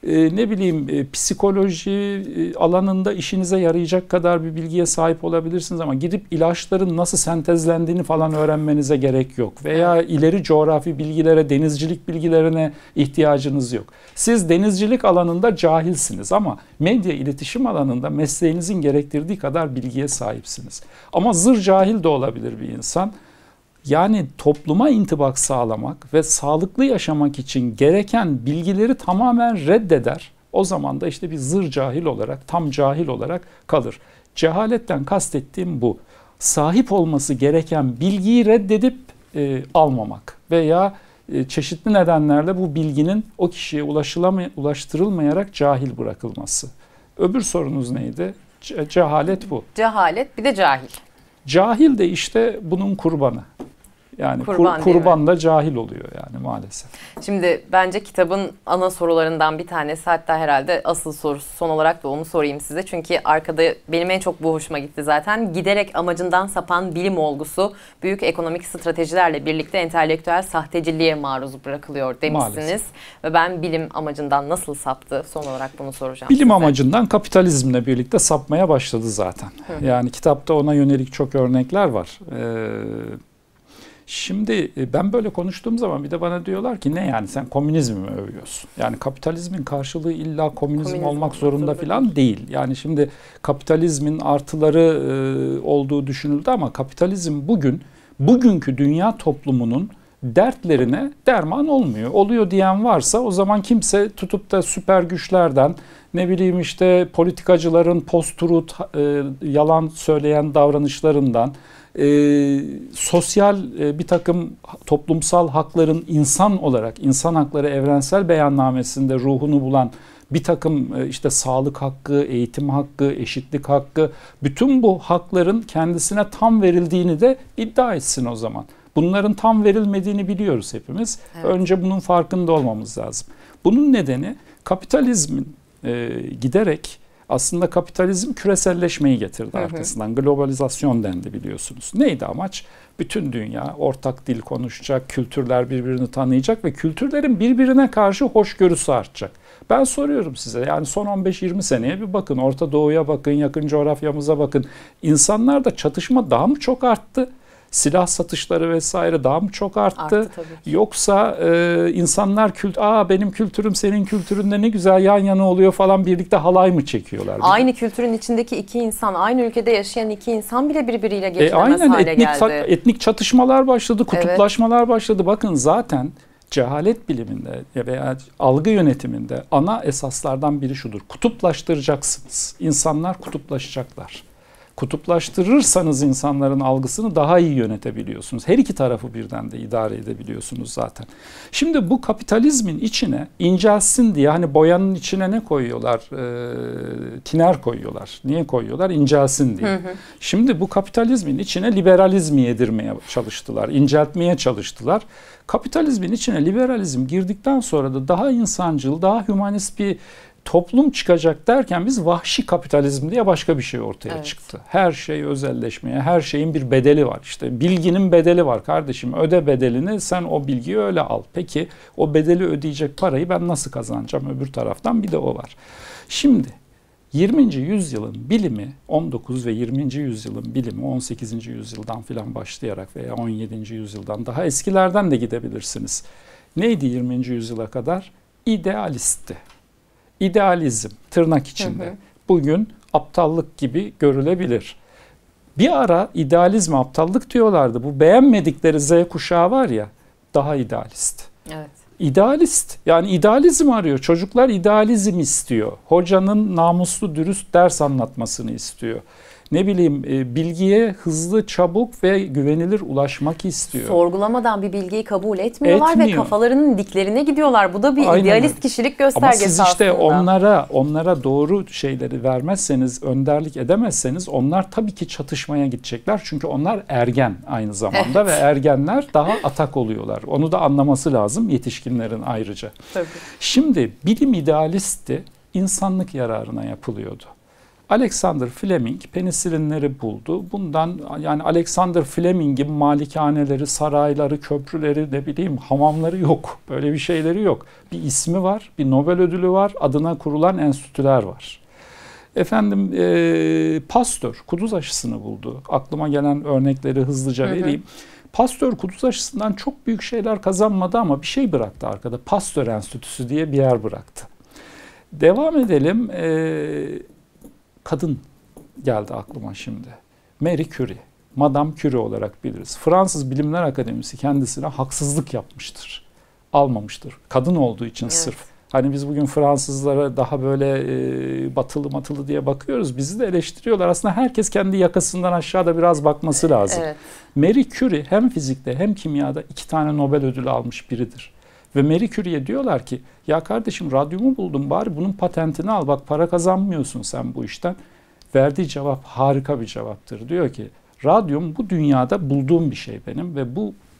psikoloji alanında işinize yarayacak kadar bir bilgiye sahip olabilirsiniz ama gidip ilaçların nasıl sentezlendiğini falan öğrenmenize gerek yok. Veya ileri coğrafi bilgilere, denizcilik bilgilerine ihtiyacınız yok. Siz denizcilik alanında cahilsiniz ama medya iletişim alanında mesleğinizin gerektirdiği kadar bilgiye sahipsiniz. Ama zır cahil de olabilir bir insan. Yani topluma intibak sağlamak ve sağlıklı yaşamak için gereken bilgileri tamamen reddeder. O zaman da işte bir zır cahil olarak, tam cahil olarak kalır. Cehaletten kastettiğim bu. Sahip olması gereken bilgiyi reddedip almamak veya çeşitli nedenlerle bu bilginin o kişiye ulaştırılmayarak cahil bırakılması. Öbür sorunuz neydi? Cehalet bu. Cehalet, bir de cahil. Cahil de işte bunun kurbanı. Yani kurban da cahil oluyor yani maalesef. Şimdi bence kitabın ana sorularından bir tanesi, hatta herhalde asıl sorusu, son olarak da onu sorayım size. Çünkü arkada benim en çok bu hoşuma gitti zaten. Giderek amacından sapan bilim olgusu büyük ekonomik stratejilerle birlikte entelektüel sahteciliğe maruz bırakılıyor demişsiniz. Maalesef. Ve ben bilim amacından nasıl saptı, son olarak bunu soracağım Bilim size. Amacından kapitalizmle birlikte sapmaya başladı zaten. Yani kitapta ona yönelik çok örnekler var. Şimdi ben böyle konuştuğum zaman bir de bana diyorlar ki ne yani sen komünizmi mi övüyorsun? Yani kapitalizmin karşılığı illa komünizm olmak zorunda falan değil. Yani şimdi kapitalizmin artıları olduğu düşünüldü ama kapitalizm bugünkü dünya toplumunun dertlerine derman olmuyor. Oluyor diyen varsa o zaman kimse tutup da süper güçlerden, ne bileyim işte politikacıların post-truth yalan söyleyen davranışlarından, sosyal bir takım toplumsal hakların insan hakları evrensel beyannamesinde ruhunu bulan bir takım işte sağlık hakkı, eğitim hakkı, eşitlik hakkı, bütün bu hakların kendisine tam verildiğini de iddia etsin o zaman. Bunların tam verilmediğini biliyoruz hepimiz. Evet. Önce bunun farkında olmamız lazım. Bunun nedeni kapitalizmin giderek, aslında kapitalizm küreselleşmeyi getirdi arkasından. Globalizasyon dendi biliyorsunuz. Neydi amaç? Bütün dünya ortak dil konuşacak, kültürler birbirini tanıyacak ve kültürlerin birbirine karşı hoşgörüsü artacak. Ben soruyorum size, yani son 15-20 seneye bir bakın, Orta Doğu'ya bakın, yakın coğrafyamıza bakın. İnsanlarda çatışma daha mı çok arttı? Silah satışları vesaire daha mı çok arttı? Yoksa insanlar benim kültürüm senin kültüründe ne güzel yan yana oluyor falan, birlikte halay mı çekiyorlar? Aynı kültürün içindeki iki insan, aynı ülkede yaşayan iki insan bile birbiriyle geçinemez hale geldi. Etnik çatışmalar başladı, kutuplaşmalar başladı. Bakın zaten cehalet biliminde veya algı yönetiminde ana esaslardan biri şudur: kutuplaştıracaksınız. İnsanlar kutuplaşacaklar. Kutuplaştırırsanız insanların algısını daha iyi yönetebiliyorsunuz. Her iki tarafı birden de idare edebiliyorsunuz zaten. Şimdi bu kapitalizmin içine incelsin diye, hani boyanın içine ne koyuyorlar? Tiner koyuyorlar. Niye koyuyorlar? İncelsin diye. Şimdi bu kapitalizmin içine liberalizmi yedirmeye çalıştılar. İnceltmeye çalıştılar. Kapitalizmin içine liberalizm girdikten sonra da daha insancıl, daha hümanist bir toplum çıkacak derken biz vahşi kapitalizm diye başka bir şey ortaya çıktı. Her şey özelleşmeye, her şeyin bir bedeli var. İşte bilginin bedeli var kardeşim. Öde bedelini, sen o bilgiyi öyle al. Peki o bedeli ödeyecek parayı ben nasıl kazanacağım öbür taraftan? Bir de o var. Şimdi 20. yüzyılın bilimi, 19 ve 20. yüzyılın bilimi 18. yüzyıldan filan başlayarak veya 17. yüzyıldan daha eskilerden de gidebilirsiniz. Neydi 20. yüzyıla kadar? İdealistti. İdealizm tırnak içinde bugün aptallık gibi görülebilir. Bir ara idealizm aptallık diyorlardı. Bu beğenmedikleri Z kuşağı var ya, daha idealist. Evet. İdealist, yani idealizm arıyor. Çocuklar idealizm istiyor. Hocanın namuslu, dürüst ders anlatmasını istiyor. Ne bileyim, bilgiye hızlı, çabuk ve güvenilir ulaşmak istiyor. Sorgulamadan bir bilgiyi kabul etmiyorlar ve kafalarının diklerine gidiyorlar. Bu da bir idealist kişilik göstergesi aslında. Ama siz işte onlara doğru şeyleri vermezseniz, önderlik edemezseniz onlar tabii ki çatışmaya gidecekler. Çünkü onlar ergen aynı zamanda ve ergenler daha atak oluyorlar. Onu da anlaması lazım yetişkinlerin ayrıca. Tabii. Şimdi bilim idealistti, insanlık yararına yapılıyordu. Alexander Fleming penisilinleri buldu. Bundan, yani Alexander Fleming'in malikaneleri, sarayları, köprüleri, ne bileyim hamamları yok. Böyle bir şeyleri yok. Bir ismi var, bir Nobel ödülü var, adına kurulan enstitüler var. Pasteur kuduz aşısını buldu. Aklıma gelen örnekleri hızlıca vereyim. Pasteur kuduz aşısından çok büyük şeyler kazanmadı ama bir şey bıraktı arkada. Pasteur Enstitüsü diye bir yer bıraktı. Devam edelim. Kadın geldi aklıma şimdi. Marie Curie, Madame Curie olarak biliriz. Fransız Bilimler Akademisi kendisine haksızlık yapmıştır. Almamıştır. Kadın olduğu için sırf. Hani biz bugün Fransızlara daha böyle batılı diye bakıyoruz. Bizi de eleştiriyorlar. Aslında herkes kendi yakasından aşağıda biraz bakması lazım. Evet. Marie Curie hem fizikte hem kimyada 2 tane Nobel ödülü almış biridir. Ve Marie Curie'ye diyorlar ki, ya kardeşim radyumu buldum, bari bunun patentini al, bak para kazanmıyorsun sen bu işten. Verdiği cevap harika bir cevaptır. Diyor ki, radyum bu dünyada bulduğum bir şey benim ve bu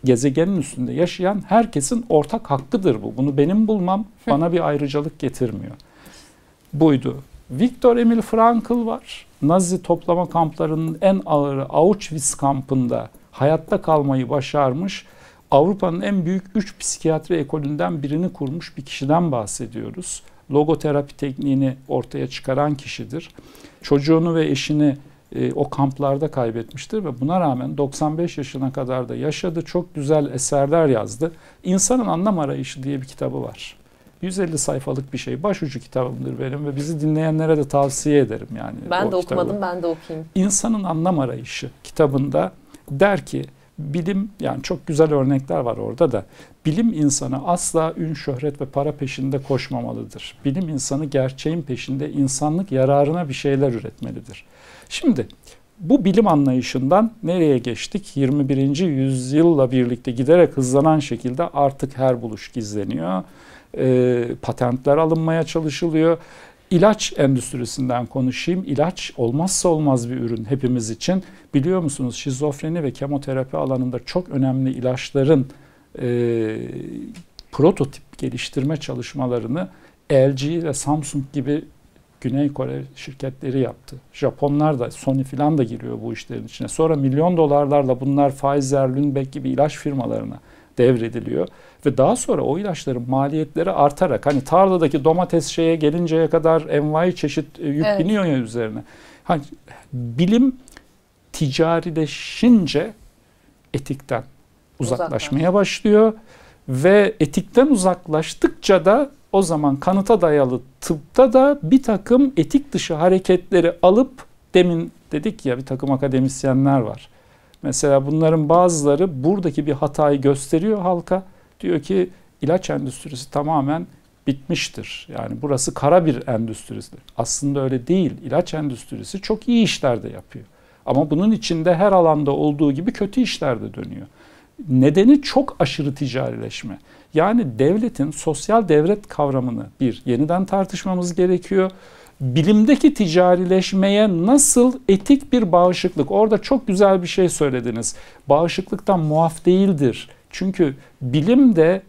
gezegenin üstünde yaşayan herkesin ortak hakkıdır bu. Bunu benim bulmam bana bir ayrıcalık getirmiyor. Buydu. Viktor Emil Frankl var. Nazi toplama kamplarının en ağırı Auschwitz kampında hayatta kalmayı başarmış. Avrupa'nın en büyük 3 psikiyatri ekolünden birini kurmuş bir kişiden bahsediyoruz. Logoterapi tekniğini ortaya çıkaran kişidir. Çocuğunu ve eşini o kamplarda kaybetmiştir ve buna rağmen 95 yaşına kadar da yaşadı. Çok güzel eserler yazdı. İnsanın Anlam Arayışı diye bir kitabı var. 150 sayfalık bir şey. Başucu kitabımdır benim ve bizi dinleyenlere de tavsiye ederim yani. Ben de okumadım, ben de okuyayım. İnsanın Anlam Arayışı kitabında der ki bilim, yani çok güzel örnekler var orada da, bilim insanı asla ün, şöhret ve para peşinde koşmamalıdır. Bilim insanı gerçeğin peşinde insanlık yararına bir şeyler üretmelidir. Şimdi bu bilim anlayışından nereye geçtik? 21. yüzyılla birlikte giderek hızlanan şekilde artık her buluş gizleniyor. Patentler alınmaya çalışılıyor. İlaç endüstrisinden konuşayım. İlaç olmazsa olmaz bir ürün hepimiz için. Biliyor musunuz, şizofreni ve kemoterapi alanında çok önemli ilaçların prototip geliştirme çalışmalarını LG ve Samsung gibi Güney Kore şirketleri yaptı. Japonlar da, Sony falan da giriyor bu işlerin içine. Sonra milyon dolarlarla bunlar Pfizer, Lundbeck gibi ilaç firmalarına devrediliyor. Ve daha sonra o ilaçların maliyetleri artarak, hani tarladaki domates şeye gelinceye kadar envai çeşit yük biniyor ya üzerine. Hani bilim ticarileşince etikten uzaklaşmaya başlıyor ve etikten uzaklaştıkça da o zaman kanıta dayalı tıpta da bir takım etik dışı hareketleri alıp, demin dedik ya bir takım akademisyenler var. Mesela bunların bazıları buradaki bir hatayı gösteriyor halka. Diyor ki ilaç endüstrisi tamamen bitmiştir. Yani burası kara bir endüstrisidir. Aslında öyle değil. İlaç endüstrisi çok iyi işler de yapıyor. Ama bunun içinde her alanda olduğu gibi kötü işler de dönüyor. Nedeni çok aşırı ticarileşme. Yani devletin sosyal devlet kavramını yeniden tartışmamız gerekiyor. Bilimdeki ticarileşmeye nasıl etik bir bağışıklık? Orada çok güzel bir şey söylediniz. Bağışıklıktan muaf değildir. Çünkü bilim de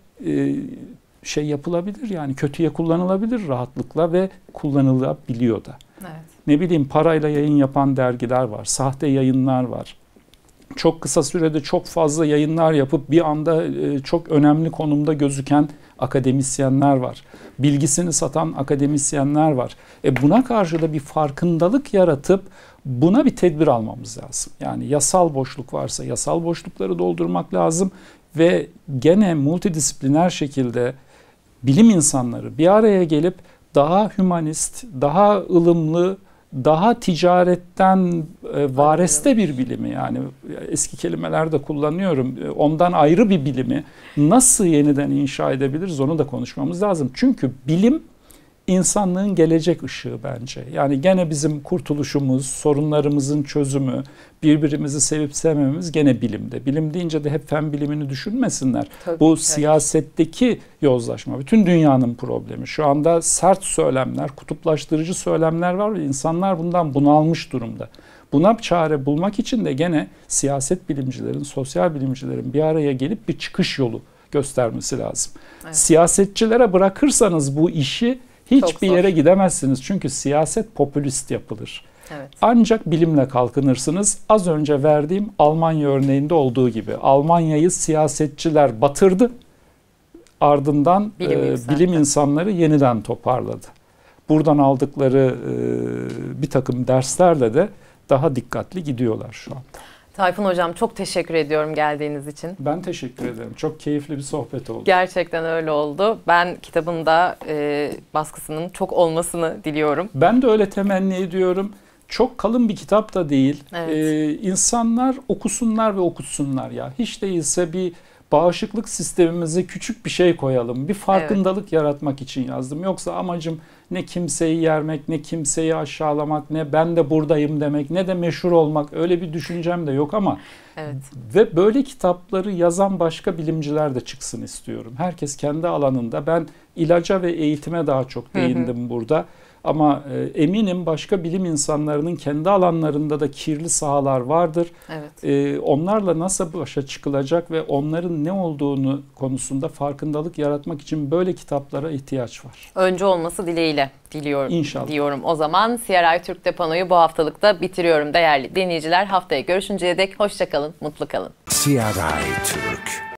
şey yapılabilir, yani kötüye kullanılabilir rahatlıkla ve kullanılabiliyor da. Evet. Ne bileyim, parayla yayın yapan dergiler var, sahte yayınlar var. Çok kısa sürede çok fazla yayınlar yapıp bir anda çok önemli konumda gözüken akademisyenler var. Bilgisini satan akademisyenler var. Buna karşı da bir farkındalık yaratıp buna bir tedbir almamız lazım. Yani yasal boşluk varsa yasal boşlukları doldurmak lazım ve gene multidisipliner şekilde bilim insanları bir araya gelip daha hümanist, daha ılımlı, daha ticaretten vareste bir bilimi, yani eski kelimeler de kullanıyorum, ondan ayrı bir bilimi nasıl yeniden inşa edebiliriz onu da konuşmamız lazım. Çünkü bilim insanlığın gelecek ışığı bence. Yani gene bizim kurtuluşumuz, sorunlarımızın çözümü, birbirimizi sevip sevmememiz gene bilimde. Bilim deyince de hep fen bilimini düşünmesinler. Tabii, bu siyasetteki yozlaşma bütün dünyanın problemi. Şu anda sert söylemler, kutuplaştırıcı söylemler var ve insanlar bundan bunalmış durumda. Buna çare bulmak için de gene siyaset bilimcilerin, sosyal bilimcilerin bir araya gelip bir çıkış yolu göstermesi lazım. Evet. Siyasetçilere bırakırsanız bu işi hiçbir yere gidemezsiniz. Çünkü siyaset popülist yapılır. Evet. Ancak bilimle kalkınırsınız. Az önce verdiğim Almanya örneğinde olduğu gibi. Almanya'yı siyasetçiler batırdı. Ardından bilim insanları yeniden toparladı. Buradan aldıkları bir takım derslerle de daha dikkatli gidiyorlar şu anda. Tayfun Hocam, çok teşekkür ediyorum geldiğiniz için. Ben teşekkür ederim. Çok keyifli bir sohbet oldu. Gerçekten öyle oldu. Ben kitabın da baskısının çok olmasını diliyorum. Ben de öyle temenni ediyorum. Çok kalın bir kitap da değil. Evet. İnsanlar okusunlar ve okutsunlar ya. Hiç değilse bir bağışıklık sistemimize küçük bir şey koyalım. Bir farkındalık yaratmak için yazdım. Yoksa amacım ne kimseyi yermek, ne kimseyi aşağılamak, ne ben de buradayım demek, ne de meşhur olmak. Öyle bir düşüncem de yok ama ve böyle kitapları yazan başka bilimciler de çıksın istiyorum. Herkes kendi alanında. Ben ilaca ve eğitime daha çok değindim burada. Ama eminim başka bilim insanlarının kendi alanlarında da kirli sahalar vardır. Evet. Onlarla nasıl başa çıkılacak ve onların ne olduğunu konusunda farkındalık yaratmak için böyle kitaplara ihtiyaç var. Öncü olması dileğiyle diliyorum. İnşallah. Diyorum. O zaman CRI Türk'te panoyu bu haftalıkta bitiriyorum değerli dinleyiciler. Haftaya görüşünceye dek hoşça kalın, mutlu kalın. CRI Türk.